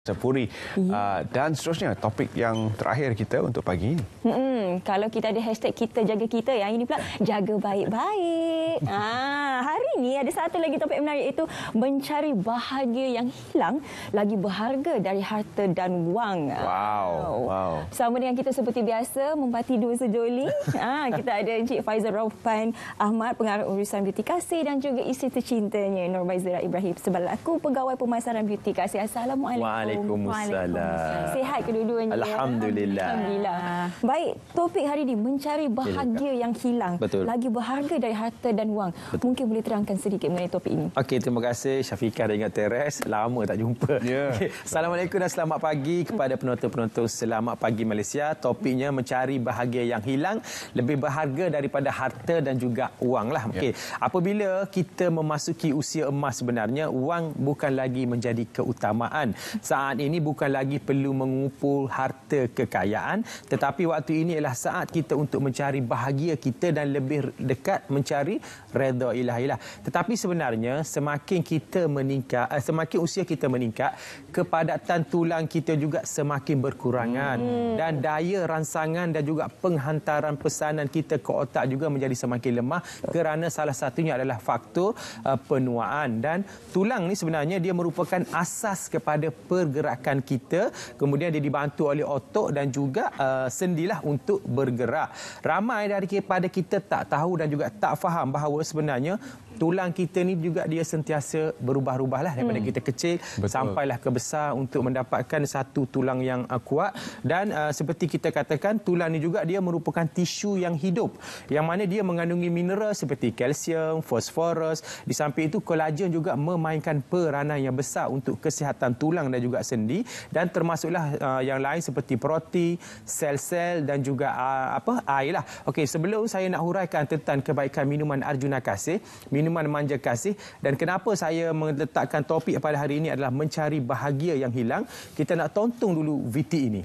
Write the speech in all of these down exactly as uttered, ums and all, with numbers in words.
Sepuri uh, dan seterusnya topik yang terakhir kita untuk pagi ini. Hmm, kalau kita ada hashtag kita jaga kita, yang ini pula jaga baik-baik. Ah, hari ini ada satu lagi topik menarik, iaitu mencari bahagia yang hilang lagi berharga dari harta dan wang. Wow. Wow. Sama dengan kita seperti biasa mempati dua sejoli. ah, kita ada Encik Faizal Raufan Ahmad, pengarah urusan beauty Kaseh, dan juga isteri tercintanya Nur Baizira Ibrahim sebelah aku, pegawai pemasaran beauty Kaseh. Assalamualaikum. Waalaikumsalam. Sihat kedua-duanya. Alhamdulillah. Alhamdulillah. Baik, topik hari ini mencari bahagia yang hilang. Betul. Lagi berharga dari harta dan wang. Betul. Mungkin boleh terangkan sedikit mengenai topik ini. Okey, terima kasih Syafiqah dan Teres. Lama tak jumpa. Yeah. Okay. Assalamualaikum dan selamat pagi kepada penonton-penonton Selamat Pagi Malaysia. Topiknya mencari bahagia yang hilang lebih berharga daripada harta dan juga wang lah. Okey. Yeah. Apabila kita memasuki usia emas, sebenarnya wang bukan lagi menjadi keutamaan. Saat ini bukan lagi perlu mengumpul harta kekayaan, tetapi waktu ini adalah saat kita untuk mencari bahagia kita dan lebih dekat mencari redha ilahilah. Tetapi sebenarnya semakin kita meningkat, semakin usia kita meningkat, kepadatan tulang kita juga semakin berkurangan hmm. dan daya rangsangan dan juga penghantaran pesanan kita ke otak juga menjadi semakin lemah, kerana salah satunya adalah faktor uh, penuaan. Dan tulang ni sebenarnya dia merupakan asas kepada pergerakan kita, kemudian dia dibantu oleh otot dan juga uh, sendilah untuk bergerak. Ramai daripada kita tak tahu dan juga tak faham bahawa sebenarnya tulang kita ni juga dia sentiasa berubah-ubahlah daripada hmm. kita kecil Betul. sampailah ke besar untuk mendapatkan satu tulang yang uh, kuat. Dan uh, seperti kita katakan, tulang ni juga dia merupakan tisu yang hidup, yang mana dia mengandungi mineral seperti kalsium, fosforus. Di samping itu kolagen juga memainkan peranan yang besar untuk kesihatan tulang dan juga sendi, dan termasuklah uh, yang lain seperti protein, sel-sel dan juga uh, apa air lah. Okey, sebelum saya nak huraikan tentang kebaikan minuman Arjuna Kaseh, minuman manja Kaseh, dan kenapa saya meletakkan topik pada hari ini adalah mencari bahagia yang hilang, kita nak tonton dulu V T ini.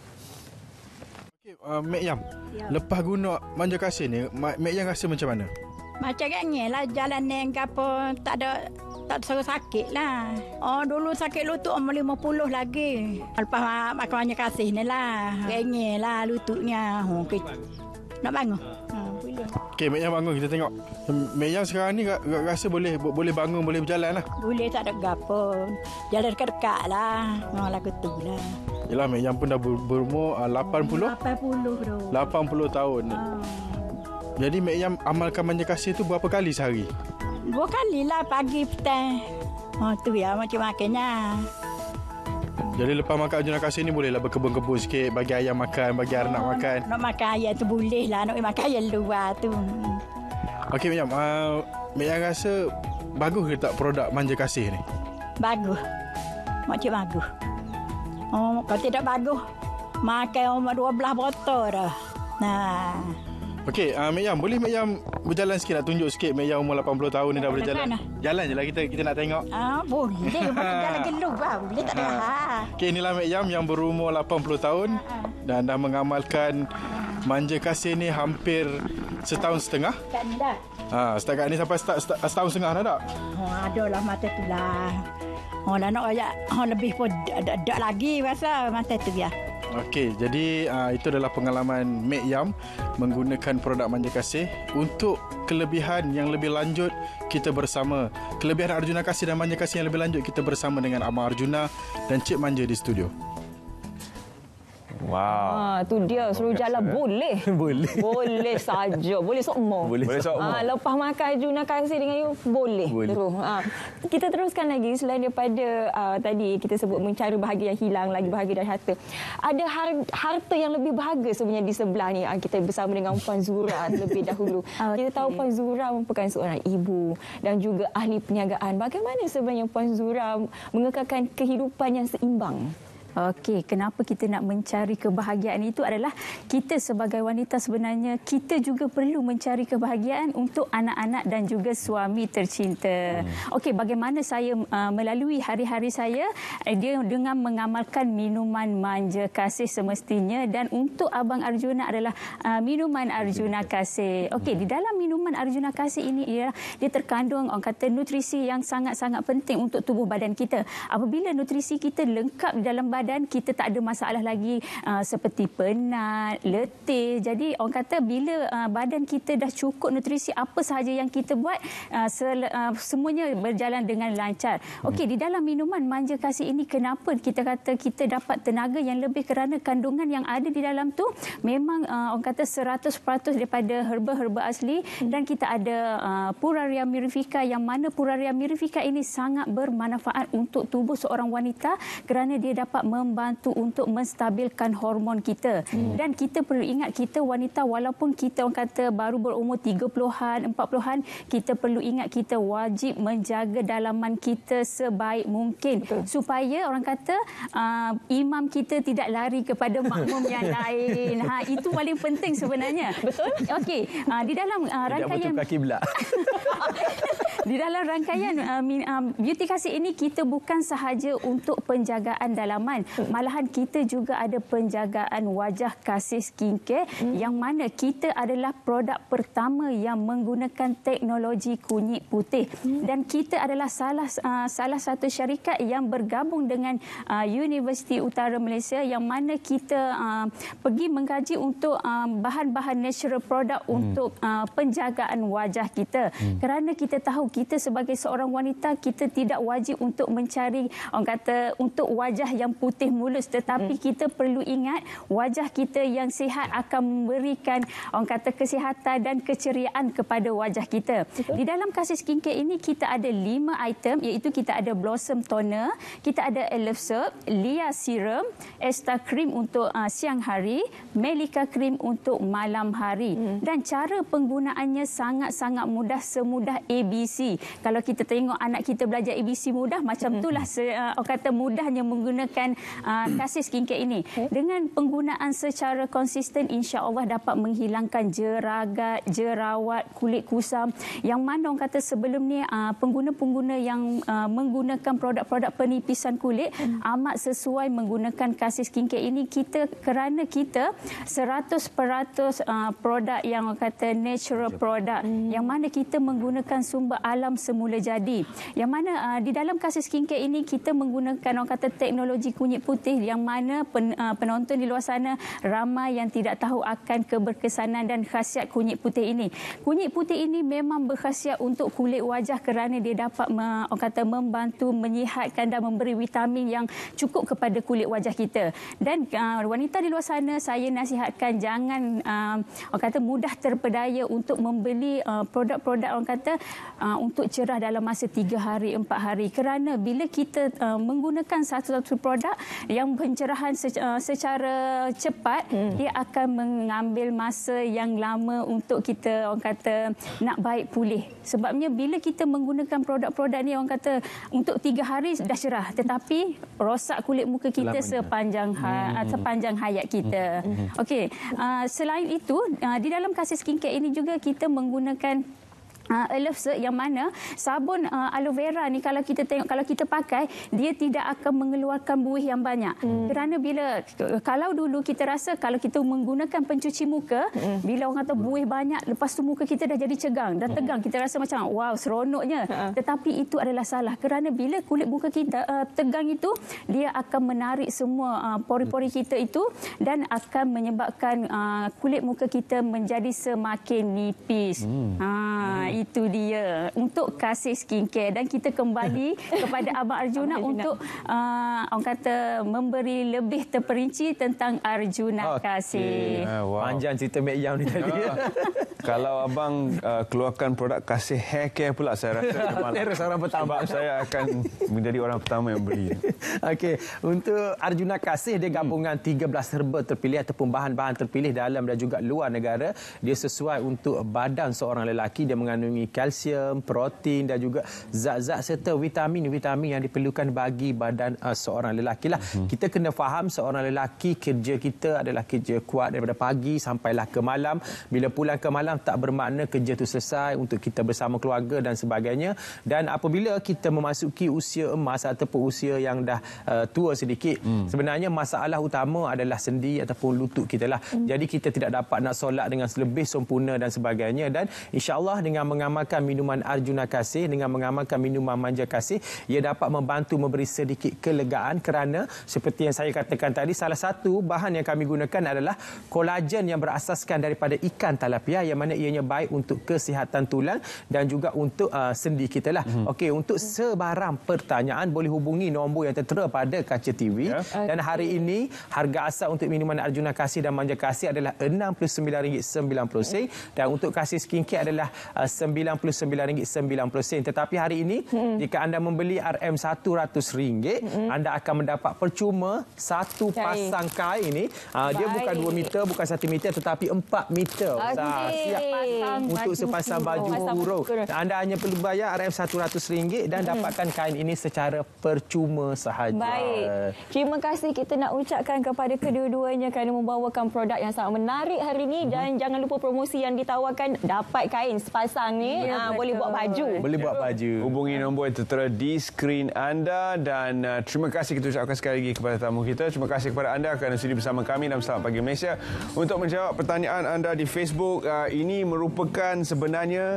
Okey, uh, Mek Yam, ya. Lepas guna manja Kaseh ni, Mek Yam rasa macam mana? Macam ni lah, jalan ni apa tak ada, tak suruh sakit lah. Oh, dulu sakit lutut umur lima puluh lagi. Lepas makan manja Kaseh ni lah, renyeh lah lututnya. Oh, okay. Nak bangun? Ha, boleh. Okey, Mek Yam bangun, kita tengok. Mek Yam sekarang ni rasa boleh boleh bangun, boleh berjalan lah. Boleh, tak ada gapo. Jalan dekat-dekat lah. Oh, lagu tu lah. Yelah, Mek Yam pun dah ber, berumur uh, lapan puluh? lapan puluh dah. lapan puluh tahun. Ha. Jadi Mek Yam amalkan manja Kaseh tu berapa kali sehari? Dua kali lah, pagi petang. Oh, tu ya macam makannya. Jadi lepas makan Arjuna Kaseh ni bolehlah berkebun-kebun sikit, bagi ayam makan, bagi anak oh, makan. Nak, nak makan ayam tu boleh lah, nak makan ayam luar tu. Okey Mek Yam, uh, Mek Yam rasa bagus ke tak produk manja Kaseh ni? Bagus. Macam bagus. Oh, kalau tidak bagus, makan umur dua belas botol dah. Nah. Okey, uh, Mek Yam, boleh Mek Yam berjalan sikit, nak tunjuk sikit Mek Yam umur lapan puluh tahun ni dah boleh jalan. Jalan je lah, kita kita nak tengok. Ah, boleh. Boleh jalan gelung bah, boleh tak ada. Okey, inilah Mek Yam yang berumur lapan puluh tahun dan dah mengamalkan manja Kaseh ni hampir setahun setengah. Kan dah. Ha, setakat ni sampai setahun, setahun setengah dah tak? Oh, ada lah mata tu lah. Oh, lah nak ayat oh, lebih pun dak lagi rasa mata tu ya. Okey, jadi uh, itu adalah pengalaman Mek Yam menggunakan produk manja Kaseh. Untuk kelebihan yang lebih lanjut, kita bersama. Kelebihan Arjuna Kaseh dan manja Kaseh yang lebih lanjut, kita bersama dengan Abang Arjuna dan Cik Manja di studio. Wow. Ah, tu dia suruh jalan boleh. Boleh. Boleh saja. Boleh sokmo. Boleh sokmo. Ah, lepas makan Arjuna Kaseh dengan you boleh. Boleh. Terus. Ah. Kita teruskan lagi, selain daripada ah, tadi kita sebut mencari bahagia yang hilang lagi bahagia dari harta. Ada har- harta yang lebih berharga sebenarnya di sebelah ni. Ah, kita bersama dengan Puan Zura lebih dahulu. Okay. Kita tahu Puan Zura merupakan seorang ibu dan juga ahli perniagaan. Bagaimana sebenarnya Puan Zura mengekalkan kehidupan yang seimbang? Okey, kenapa kita nak mencari kebahagiaan itu adalah kita sebagai wanita sebenarnya kita juga perlu mencari kebahagiaan untuk anak-anak dan juga suami tercinta. Hmm. Okey, bagaimana saya uh, melalui hari-hari saya uh, dia dengan mengamalkan minuman manja kasih semestinya, dan untuk Abang Arjuna adalah uh, minuman Arjuna Kaseh. Okey, di dalam minuman Arjuna Kaseh ini ialah dia terkandung orang kata nutrisi yang sangat-sangat penting untuk tubuh badan kita. Apabila nutrisi kita lengkap di dalam badan, dan kita tak ada masalah lagi uh, seperti penat, letih. Jadi orang kata bila uh, badan kita dah cukup nutrisi, apa sahaja yang kita buat uh, sel, uh, semuanya berjalan dengan lancar. Okey, di dalam minuman manja kasih ini kenapa kita kata kita dapat tenaga yang lebih, kerana kandungan yang ada di dalam tu memang uh, orang kata seratus peratus daripada herba-herba asli, dan kita ada uh, Puraria mirifica, yang mana Puraria mirifica ini sangat bermanfaat untuk tubuh seorang wanita kerana dia dapat membantu untuk menstabilkan hormon kita. Hmm. Dan kita perlu ingat, kita wanita walaupun kita orang kata baru berumur tiga puluhan, empat puluhan, kita perlu ingat kita wajib menjaga dalaman kita sebaik mungkin. Betul. Supaya orang kata uh, imam kita tidak lari kepada makmum yang lain. Ha, itu paling penting sebenarnya. Betul? Okey, uh, di dalam uh, rangkaian kiblat. Di dalam rangkaian uh, uh, Beauty Kasih ini kita bukan sahaja untuk penjagaan dalaman, malahan kita juga ada penjagaan wajah Kasih Skincare, hmm. yang mana kita adalah produk pertama yang menggunakan teknologi kunyit putih, hmm. dan kita adalah salah uh, salah satu syarikat yang bergabung dengan uh, Universiti Utara Malaysia, yang mana kita uh, pergi mengkaji untuk uh, bahan-bahan natural product hmm. untuk uh, penjagaan wajah kita, hmm. kerana kita tahu kita sebagai seorang wanita kita tidak wajib untuk mencari orang kata untuk wajah yang putih mulus, tetapi hmm. kita perlu ingat wajah kita yang sihat akan memberikan orang kata kesihatan dan keceriaan kepada wajah kita. Betul. Di dalam Kasih Skincare ini kita ada lima item, iaitu kita ada Blossom Toner, kita ada Elf Soap, Lia Serum, Esta Cream untuk uh, siang hari, Melika Cream untuk malam hari. Hmm. Dan cara penggunaannya sangat-sangat mudah, semudah A B C. Kalau kita tengok anak kita belajar A B C mudah, macam itulah uh, orang kata mudahnya menggunakan uh, Kasih Skincare ini. Dengan penggunaan secara konsisten, insya-Allah dapat menghilangkan jeragat, jerawat, kulit kusam, yang mana orang kata sebelum ni uh, pengguna-pengguna yang uh, menggunakan produk-produk penipisan kulit hmm. amat sesuai menggunakan Kasih Skincare ini, kita kerana kita seratus peratus uh, produk yang orang kata natural product, hmm. yang mana kita menggunakan sumber alam semula jadi, yang mana uh, di dalam Kasih Skincare ini kita menggunakan orang kata teknologi kunyit putih, yang mana pen, uh, penonton di luar sana ramai yang tidak tahu akan keberkesanan dan khasiat kunyit putih ini. Kunyit putih ini memang berkhasiat untuk kulit wajah kerana dia dapat me, orang kata membantu menyihatkan dan memberi vitamin yang cukup kepada kulit wajah kita. Dan uh, wanita di luar sana, saya nasihatkan jangan uh, orang kata mudah terpedaya untuk membeli uh, produk-produk orang kata uh, untuk cerah dalam masa tiga hari, empat hari, kerana bila kita uh, menggunakan satu-satu produk yang pencerahan secara cepat, hmm. dia akan mengambil masa yang lama untuk kita orang kata nak baik pulih. Sebabnya bila kita menggunakan produk-produk ni orang kata untuk tiga hari dah cerah, tetapi rosak kulit muka kita Selamanya. sepanjang ha, hmm. sepanjang hayat kita. Hmm. Okey, uh, selain itu uh, di dalam Kasih Skincare ini juga kita menggunakan Uh, Elf Soap, yang mana sabun uh, aloe vera ni kalau kita tengok, kalau kita pakai, dia tidak akan mengeluarkan buih yang banyak. Hmm. Kerana bila kalau dulu kita rasa kalau kita menggunakan pencuci muka, hmm. bila orang kata buih banyak, lepas tu muka kita dah jadi cegang, dah tegang, kita rasa macam wow seronoknya. Hmm. Tetapi itu adalah salah, kerana bila kulit muka kita uh, tegang itu, dia akan menarik semua uh, pori-pori kita itu dan akan menyebabkan uh, kulit muka kita menjadi semakin nipis. Hmm. Ha, itu dia untuk Kasih Skincare. Dan kita kembali kepada Abang Arjuna untuk uh, orang kata memberi lebih terperinci tentang Arjuna okay. Kasih. Uh, wow. Panjang cerita Mek Yam ni tadi. Kalau abang uh, keluarkan produk Kaseh hair care pula, saya rasa terus orang pertama. Sebab saya akan menjadi orang pertama yang beli. Okey, untuk Arjuna Kaseh, dia gabungan hmm. tiga belas herba terpilih ataupun bahan-bahan terpilih dalam dan juga luar negara. Dia sesuai untuk badan seorang lelaki. Dia mengandungi kalsium, protein dan juga zat-zat serta vitamin-vitamin yang diperlukan bagi badan uh, seorang lelaki lah. Hmm. Kita kena faham seorang lelaki, kerja kita adalah kerja kuat daripada pagi sampailah ke malam. Bila pulang ke malam tak bermakna kerja itu selesai untuk kita bersama keluarga dan sebagainya. Dan apabila kita memasuki usia emas ataupun usia yang dah uh, tua sedikit, hmm. sebenarnya masalah utama adalah sendi ataupun lutut kita lah. Hmm. Jadi kita tidak dapat nak solat dengan lebih sempurna dan sebagainya. Dan insya-Allah dengan mengamalkan minuman Arjuna Kaseh, dengan mengamalkan minuman manja Kaseh, ia dapat membantu memberi sedikit kelegaan kerana seperti yang saya katakan tadi, salah satu bahan yang kami gunakan adalah kolagen yang berasaskan daripada ikan talapia, yang mana ianya baik untuk kesihatan tulang dan juga untuk uh, sendi kita lah. Hmm. Okey, untuk sebarang pertanyaan boleh hubungi nombor yang tertera pada kaca T V. Yeah. Dan hari ini harga asal untuk minuman Arjuna Kaseh dan manja Kaseh adalah enam puluh sembilan ringgit sembilan puluh sen dan untuk Kaseh skincare adalah uh, sembilan puluh sembilan ringgit sembilan puluh sen. Tetapi hari ini hmm. jika anda membeli R M seratus ringgit, hmm. anda akan mendapat percuma satu pasang kain ini. Uh, dia bukan dua meter, bukan satu meter tetapi empat meter. Okay. Siap pasang untuk sepasang baju kurung. Anda hanya perlu bayar R M seratus ringgit dan hmm. dapatkan kain ini secara percuma sahaja. Baik. Terima kasih kita nak ucapkan kepada kedua-duanya kerana membawakan produk yang sangat menarik hari ini. Hmm. Dan jangan lupa promosi yang ditawarkan, dapat kain sepasang ni. Ya, ha, boleh buat baju. Boleh buat baju. Hubungi nombor yang tertera di skrin anda. Dan uh, terima kasih kita ucapkan sekali lagi kepada tamu kita. Terima kasih kepada anda kerana sudi bersama kami dalam Selamat Pagi Malaysia. Untuk menjawab pertanyaan anda di Facebook, uh, ini merupakan sebenarnya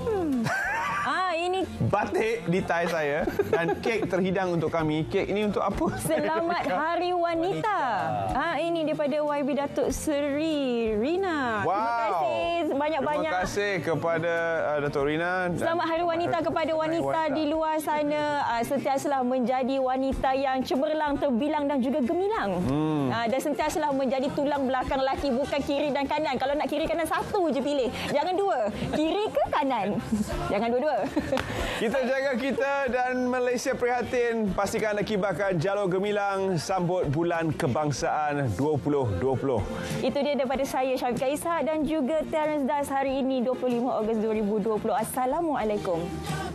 Ah, ini batik di tai saya dan kek terhidang untuk kami. Kek ini untuk apa? Selamat Hari Wanita. Ah, ini daripada Y B Datuk Seri Rina. Wow. Terima kasih banyak-banyak. Terima kasih kepada uh, Datuk Rina. Selamat Hari Wanita kepada wanita di luar sana. Uh, sentiasalah menjadi wanita yang cemerlang, terbilang dan juga gemilang. Hmm. Uh, dan sentiasalah menjadi tulang belakang lelaki, bukan kiri dan kanan. Kalau nak kiri kanan, satu je pilih. Jangan dua. Kiri ke kanan. Jangan dua-dua. Kita jaga kita dan Malaysia prihatin. Pastikan anda kibarkan jalur gemilang sambut bulan kebangsaan dua ribu dua puluh. Itu dia daripada saya, Syafiqah Ishak dan juga Terence Das hari ini dua puluh lima Ogos dua ribu dua puluh. Assalamualaikum.